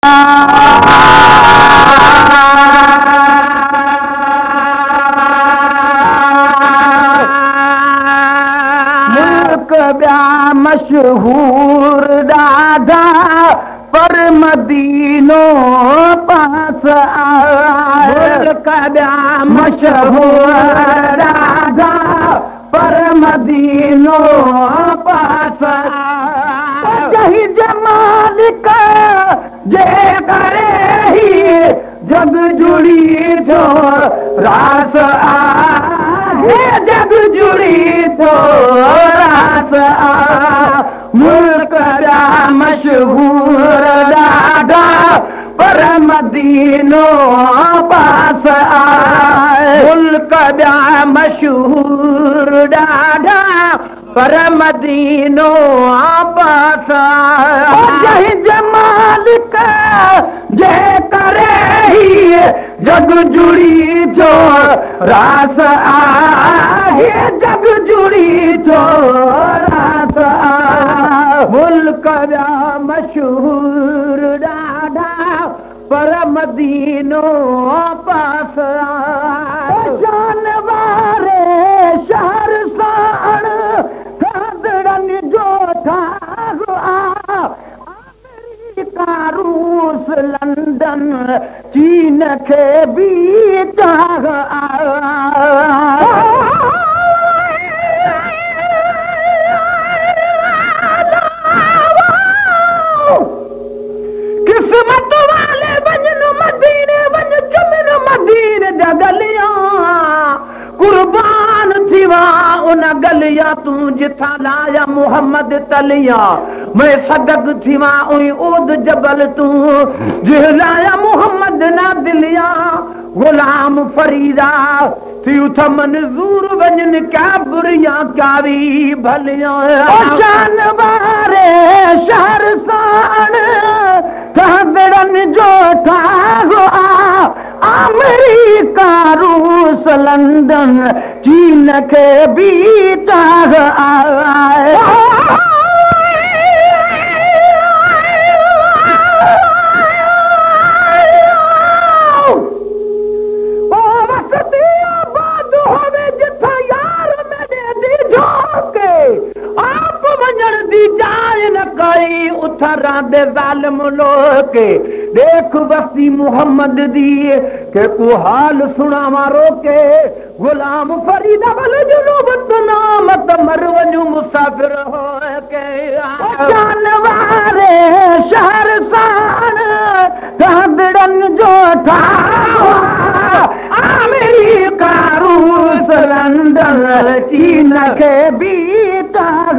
मुल्क ॿिया मशहूर ॾाढा पर मदीनो पास मुल्क ॿिया मशहूर ॾाढा पर मदीनो पास जही जमालिक जे करे ही जग जुड़ी थो रास आहे जग जुड़ी थो रास मुल्क ॿिया मशहूर ॾाढा पर मदीनो पास आहे मुल्क ॿिया मशहूर ॾाढा पर मदीनो पास आहे जमालिक जे करे ही जग जुड़ी थो रास आहे जग जुड़ी थो रास मुल्क ॿिया मशहूर ॾाढा पर मदीनो पास जान वारे शहर साण खादड़नि जो ठारो अमेरिका रूस लंडन चीन खे बि चाह किस्मत वाले वञन मदीने वञ चुमिन मदीने जा गलियां कुर्बान थीवा उन गलिया तूं जिथां लाया मुहम्मद तलिया मैं सदक थीवा उई ओद जबल तूं जिहलाया मुहम्मद ना दिलिया गुलाम फरीदा थी उथ मंजूर वञन क्या बुरिया कावी भलिया जान वारे शहर साण खादड़नि जो ठारो अमेरिका रूस लंडन चीन खे बि चाह रांदे ज़ालिम लोके देख बस्ती मोहम्मद दी के को हाल सुनावा रोके गुलाम फरीदा वल जुनूब नाम त मरवनु मुसाफिर हो के जानवारे शहर साण खादड़नि जो ठारो अमेरिका रूस लंडन चीन खे बि चाह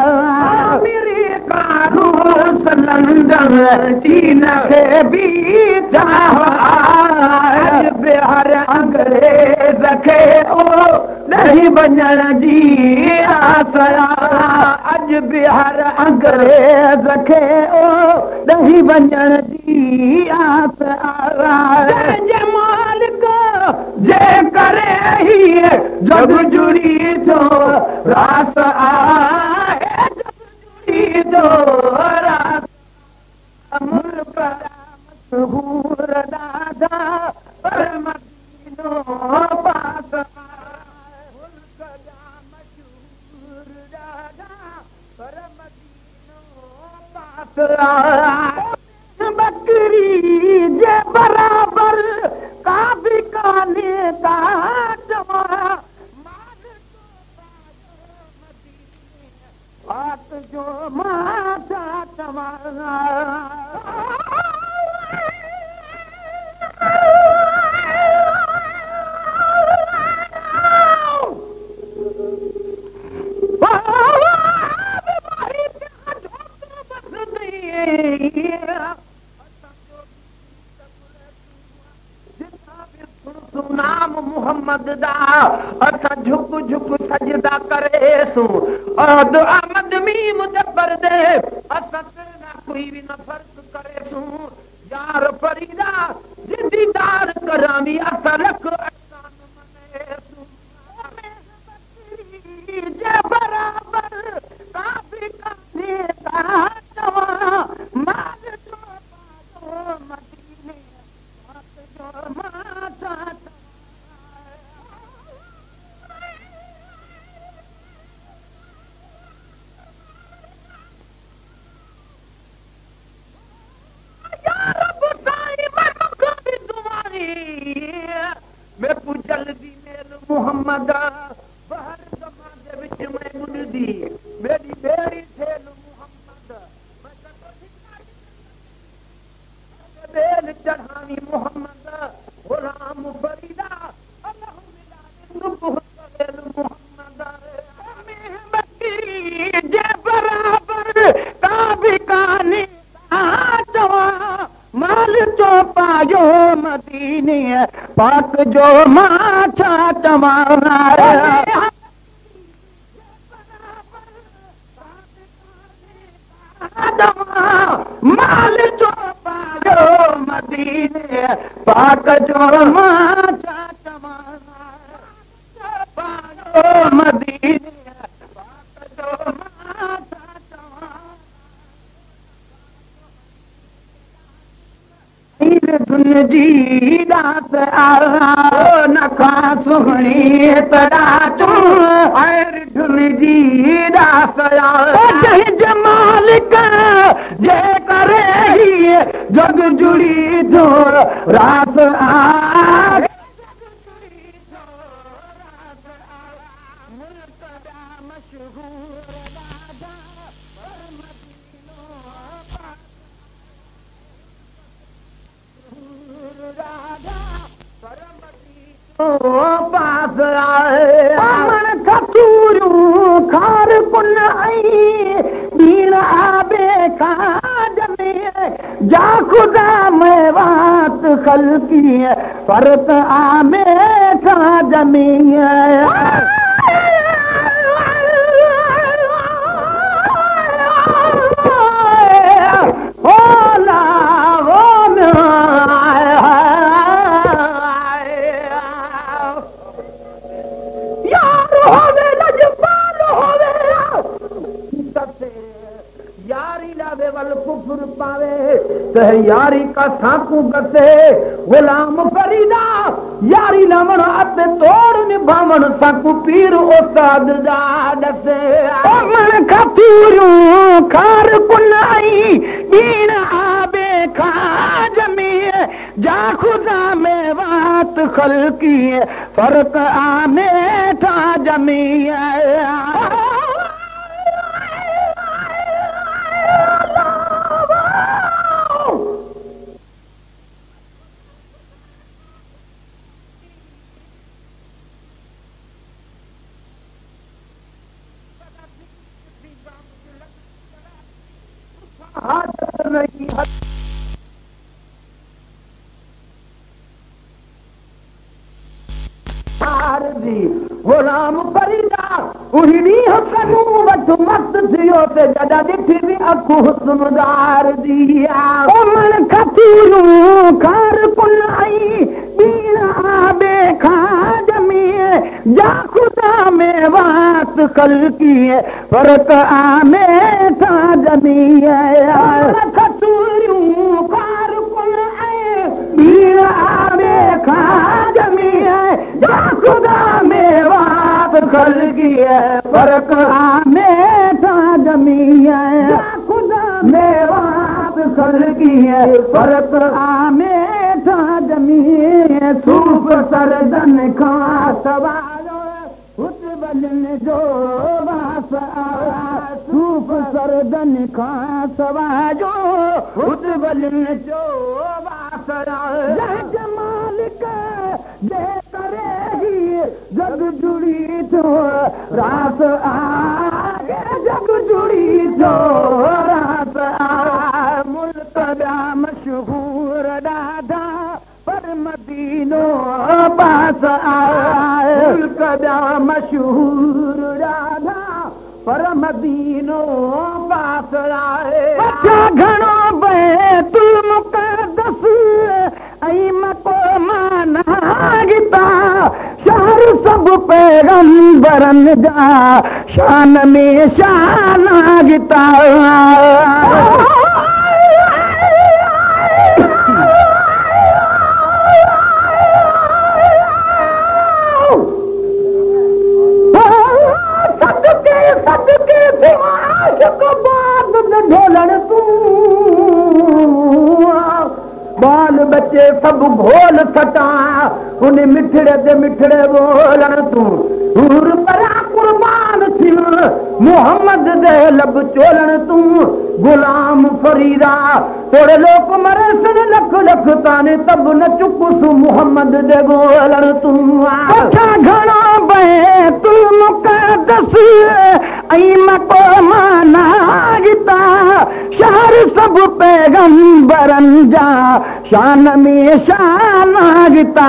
रूस लंडन चीन खे बि चाह बिहार अंग्रेज़ खे ओ ॾही वञण जी आस अॼु बिहार अंग्रेज़ खे ओ ॾही वञण जी आस जंहिंजे मालिक जे करे ही जग जुड़ी थो रास आहे मुल्क मशहूर ॾाढा पर मदीनो पास मुल्क मशहूर ॾाढा पर मदीनो पास बकरी जे बराबर का बि कान्हे का जो माता तमाना नाम मोहम्मद दा असां झुक झुक सजदा करेसूं और आमद मीम जबर दे असां ना कोई भी न फर्क करेसूं यार फरीदा जिंदीदार करामी असां रख अहसान मनेसूं जे बराबर काफी काने ता माल जो मोहम्मद बहर ज़मान जे विच में ॿुॾंदी मेरी बेड़ी थियल मोहम्मद बेल चढ़ावी मोहम्मद गुलाम फरीदा अल्लाहु मोहम्मद मेहमती जे बराबर का भी कानी चवा माल जो पायो मदीने पाक जो मां छा चवा माल जो पायो मदीने पाक जो मां छा चवा पायो मदीने पाक जो मां छा चवा धुन जी रात नखा सुहिणी तरा तूं धुन जी रात मालिक जे करे जग जुड़ी थो रात पास आए कतूरियूं खार कुन बीण आबे खाज में जा खुदा में वात खलकी फर्क आमे खाज में यारी का साकू बसे गुलाम फरीदा यारी लवण अत तोड़ निभावण साकू पीर उस्ताद जा दसे मन खतूरियूं खार कुन बीण आबे खाज में जा खुदा में वात खलकी फर्क आमे था जमी गुलाम फरीदा उही ॾींहुं कनू वठु मस्त थियो ते जॾा ॾिठी बि अखु हुस्नदार दी मन खतूरियूं खार कुन बीण आबे खाज में जा खुदा में वात खलकी फर्क आमे था जमी खतूरियूं खार कुन बीण आबे खाज में जा खुदा में वात खलकी फर्क आमे था जमी खुदा में वात खलकी फर्क आमे था जमी सूफ सरदन खां सवालो हुतबलन जो वास सूफ सरदन खां सवालो हुतबलन जो वास मालिक जे करे जग जुड़ी थो रात आगे जग जुड़ी थो रात मुल्क ॿिया मशहूर ॾाढा पर मदीनो पास मुल्क ॿिया मशहूर ॾाढा पर मदीनो पास घणो बैतुल मुक़द्दस ऐं मक़ाम गीता शहर सब पैगंबरनि जा शान में शान गीता ढोलण तूं बाल बचे सब घोल सटा उन मिठड़े ते मिठड़े बोलण तूं दूर परा कुर्बान थी मोहम्मद दे लब चोलण तूं गुलाम फरीदा तोड़े लोक मरे सन लख लख ताने तब न चुकुस मोहम्मद दे गोलण तूं अच्छा घणो बे तू मुक़द्दस ऐं मको माना गिता शहर सब पैगंबरनि जा शान में शान गिता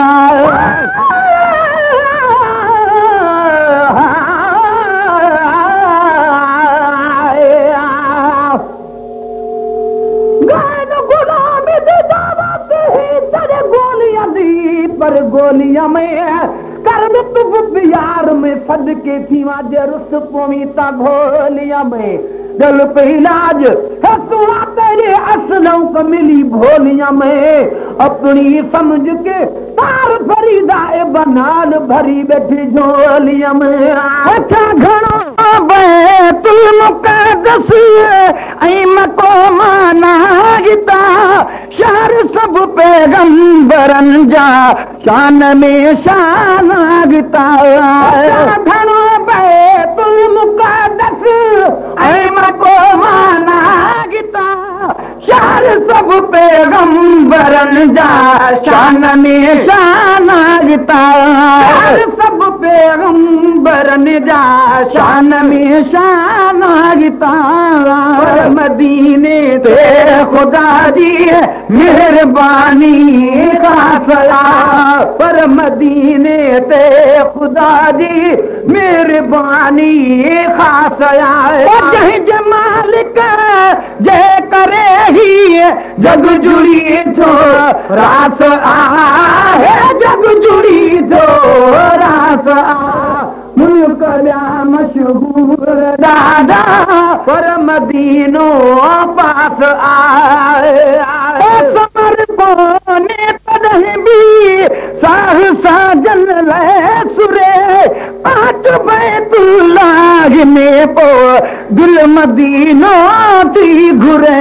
पर गोलियां में कर तू प्यार में सदके थी वाजे रुस पोमीता घोलियां में दिल पे इलाज हसुआ तेरे असलों को मिली भोलियां में अपनी समझ के तार फरीदा ए बनाल भरी बैठी झोलियां में अच्छा घणो बैतुल मुक़द्दस ऐं मको माना गिता शहर सब पैगंबरनि जा शान में शान गिता घणो बैतुल मुक़द्दस ऐं मको माना गिता शहर सब पैगंबरनि जा शान में शान गिता सब पैगंबरनि जा शान में शान गिता मदीने ते खुदा जी मेहरबानी खासला पर मदीने ते खुदा जी मेहरबानी खासला जंहिंजे मालिक जे करे ही जग जुड़ी थो रास आहे जग जुड़ी थो रास मुल्क ॿिया मशहूर ॾाढा पर मदीनो पास आहे समर कोने तॾहिं बि साह साजन लाइ सुरे पाठ बैतुल्लाह में पो दिल मदीनो थी घुरे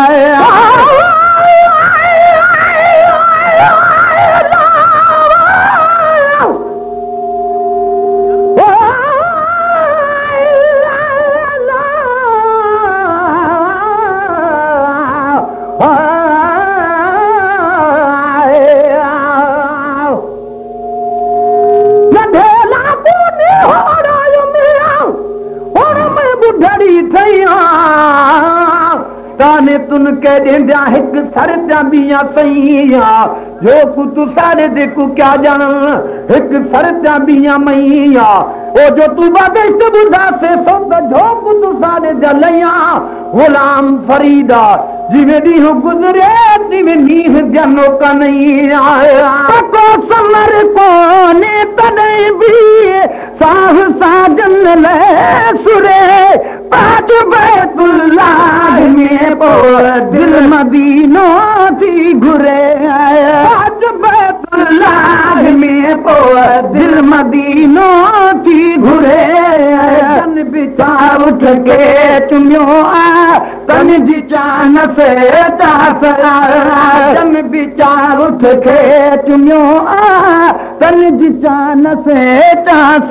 ताने तुन के देंदा एक सर त्या बिया सैया जो कुछ सारे देखो क्या जान एक सर त्या बिया मैया ओ जो तू बाबेस्ट बुधा से सो जो कुछ सारे जलैया गुलाम फरीदा जिवे दी हो गुजरे जिवे नीह जनो का नहीं आया को समर कोने तने भी साह साजन ले सुरे पाँच बैतुल्लाह में पो दिल मदीनो थी घुरे पाँच बैतुल्लाह में पो दिल मदीनो थी घुरे तन बिचार उठ के चुमियो तन जी चान से तासरा तन बिचार उठ के चुमियो तन जी चान से तास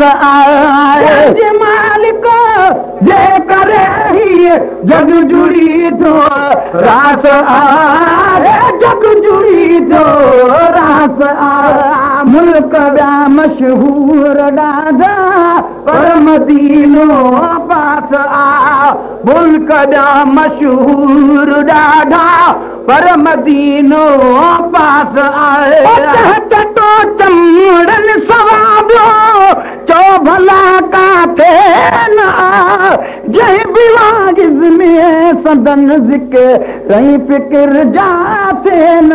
आए मालिक जे करे ही जग जुड़ी थो रास आहे जग जुड़ी थो रास मुल्क ॿिया मशहूर ॾाढा पर मदीनो पास मुल्क ॿिया मशहूर ॾाढा पर मदीनो पास आहे चटो चमड़न सवाबियो चो भला काथे न जय बिवागिज में सदन ज़िक्र रही फिक्र जाते न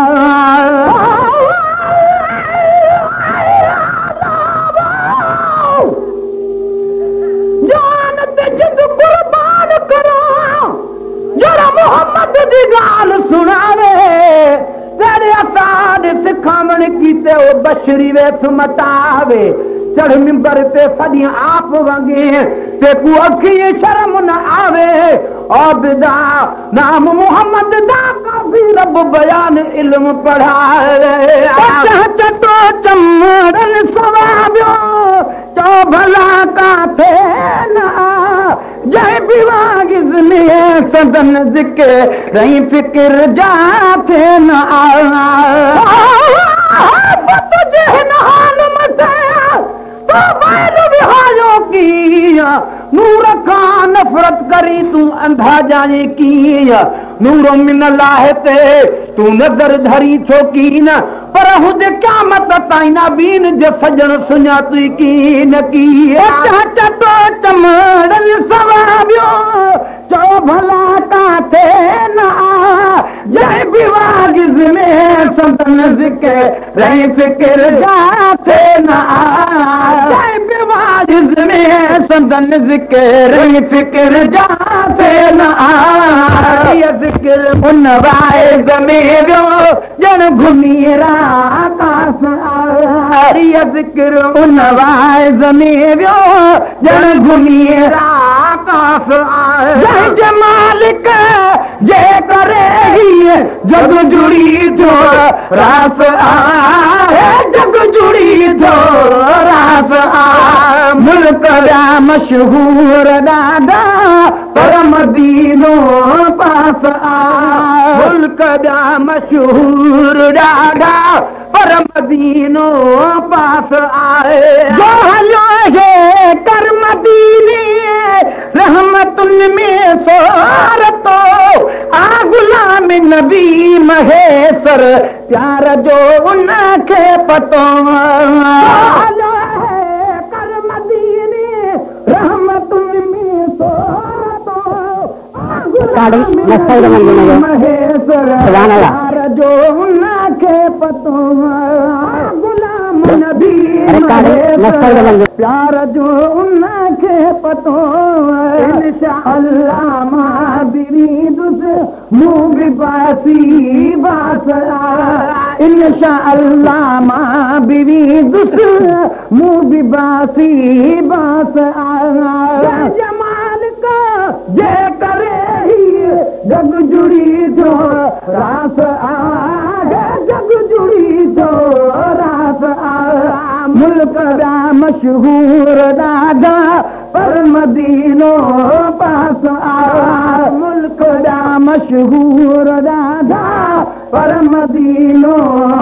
जान ते जिद कुर्बान करो जरा मोहम्मद दी गाल सुनावे तेरे असाद सिखावण कीते ओ बशरी वेथ मटावे चढ़ मिंबर ते सॼी आप वगे ते को अखी शर्म न आवे आबिदा नाम मोहम्मद दा काफी रब बयान इल्म पढ़ाए चटो चमड़न सवाबियो चो भला काथे ना जय बिवागिज में सदन जिके रही फिक्र जाते न तुझे नहाल मसाया तो बैल विहायो किया नूर का नफरत करी तू अंधा जाए किया नूर मिन लाहे ते तू नजर धरी छोकी न पर हुद क्या मत ताइना बीन जे सजन सुना तू की न की चटो चमड़न सवाबियो चो भला काथे ना जय विवागिज में संतन जिके रही फिक्र जाते ना जय विवागिज में संतन जिके रही फिक्र जाते ना ये जिक्र उन वाइज में जन घुमी राकास ये जिक्र उन वाइज में जन घुमी राकास जय जमालिक जे करे ही जग जुड़ी जो रास जग जुड़ी जो रास मुल्क दा मशहूर दादा पर मदीनो पास मुल्क दा मशहूर दादा पर मदीनो पास आए जो हलो है कर मदीने रहमतुन में सोरतो आ गुलाम नबी महेश्वर प्यार जो उनके पतो हलो है कर मदीने रहमतुन में सोरतो आ गुलाम नबी महेश्वर प्यार जो उनके पतो गुलाम नबी प्यार जो उनके पतो इंशाअल्लाह मां बिरीदुस मुंह भी बासी बास इंशाअल्लाह मां बिरीदुस मुंह भी बासी बास जमाल का जे करे ही जग जुड़ी जो रास जग जुड़ी जो रास मुल्क दा मशहूर दादा पर मदीनो पास मुल्क दा मशहूर दादा पर मदीनो